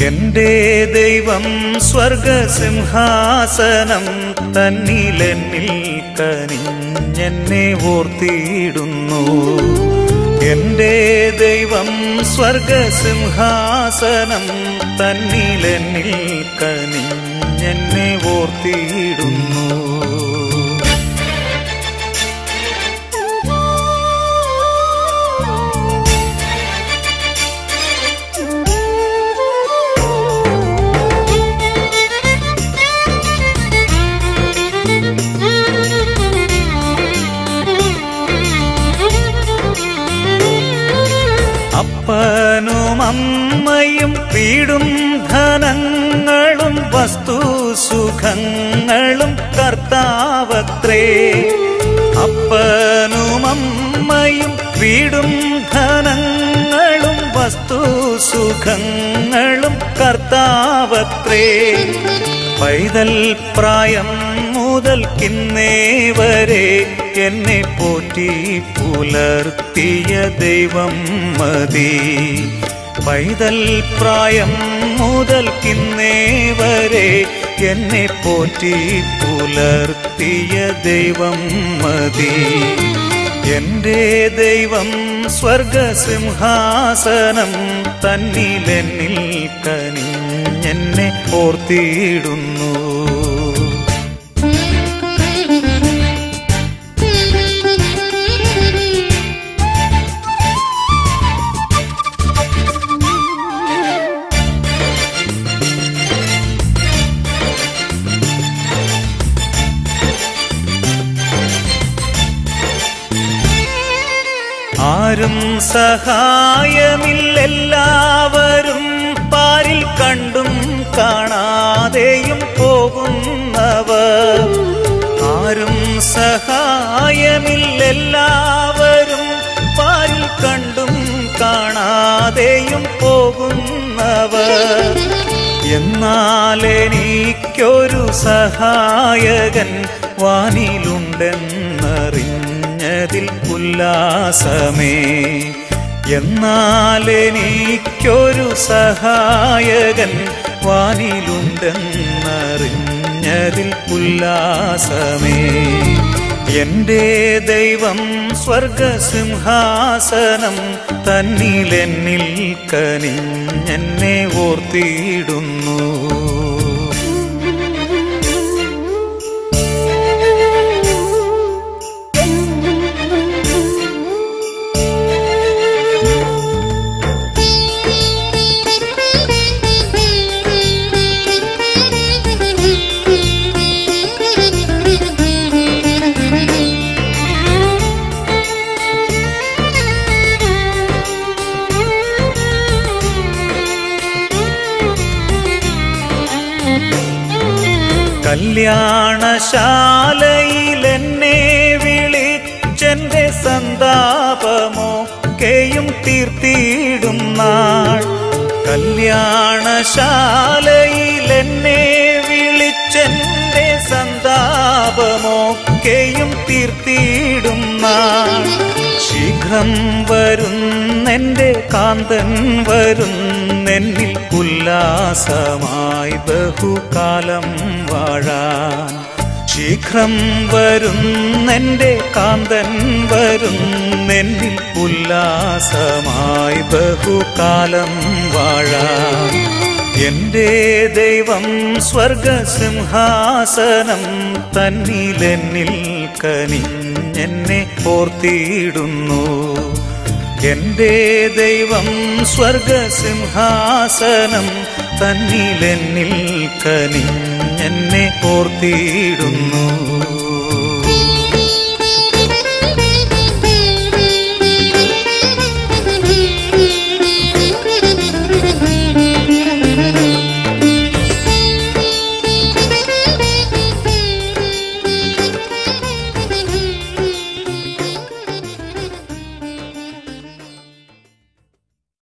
എന്റെ ദൈവം സ്വർഗസിംഹാസനം തന്നിലെന്നിൽ കനിഞ്ഞെന്നെ ഓർത്തിയിടുന്നു. എന്റെ ദൈവം സ്വർഗസിംഹാസനം തന്നിലെന്നിൽ കനിഞ്ഞെന്നെ ഓർത്തിയിടുന്നു. അപ്പനും അമ്മയും വീടും ധനങ്ങളും വസ്തുസുഖങ്ങളും കർത്താവത്രേ. അപ്പനും അമ്മയും വീടും ധനങ്ങളും വസ്തുസുഖങ്ങളും കർത്താവത്രേ. പൈതൽ പ്രായം മുതൽക്കിന്നേ വരെ എന്നെ പോറ്റി പുലർത്തിയ ദൈവം മതി. പൈതൽ പ്രായം മുതൽക്കിന്നേ വരെ എന്നെ പോറ്റി പുലർത്തിയ ദൈവം മതി. എന്റെ ദൈവം സ്വർഗസിംഹാസനം തന്നിലെന്നിൽ കനിഞ്ഞെന്നെ ഓർത്തിയിടുന്നു. ആരും സഹായമില്ലെല്ലാവരും പാരിൽ കണ്ടും കാണാതെയും പോകുന്നവർ. ആരും സഹായമില്ലെല്ലാവരും പാരിൽ കണ്ടും കാണാതെയും പോകുന്നവർ. എന്നാൽ എനിക്കൊരു സഹായകൻ വാനിലുണ്ടെന്നറിഞ്ഞതിൽ ഉല്ലാസമേ. എന്നാൽ എനിക്കൊരു സഹായകൻ വാനിലുണ്ടെന്നറിഞ്ഞതിൽ ഉല്ലാസമേ. എന്റെ ദൈവം സ്വർഗസിംഹാസനം തന്നിലെന്നിൽ കനിഞ്ഞെന്നെ ഓർത്തിയിടുന്നു. കല്യാണശാലയിലെന്നെ വിളിച്ചെന്റെ സന്താപമൊക്കെയും തീർത്തിയിടും നാൾ. കല്യാണശാലയിലെന്നെ വിളിച്ചെന്റെ സന്താപമൊക്കെയും തീർത്തിയിടും നാൾ. ശീഘ്രം വരുന്നെന്റെ കാന്തൻ വരുന്നെന്നിൽ ഉല്ലാസമായി ബഹുകാലം വാഴാൻ. ശീഘ്രം വരുന്നെന്റെ കാന്തൻ വരുന്നെന്നിൽ ഉല്ലാസമായി ബഹുകാലം വാഴാൻ. എന്റെ ദൈവം സ്വർഗസിംഹാസനം തന്നിലെന്നിൽ കനിഞ്ഞെന്നെ ഓർത്തിയിടുന്നു. എന്റെ ദൈവം സ്വർഗസിംഹാസനം തന്നിലെന്നിൽ കനിഞ്ഞെന്നെ ഓർത്തിയിടുന്നു.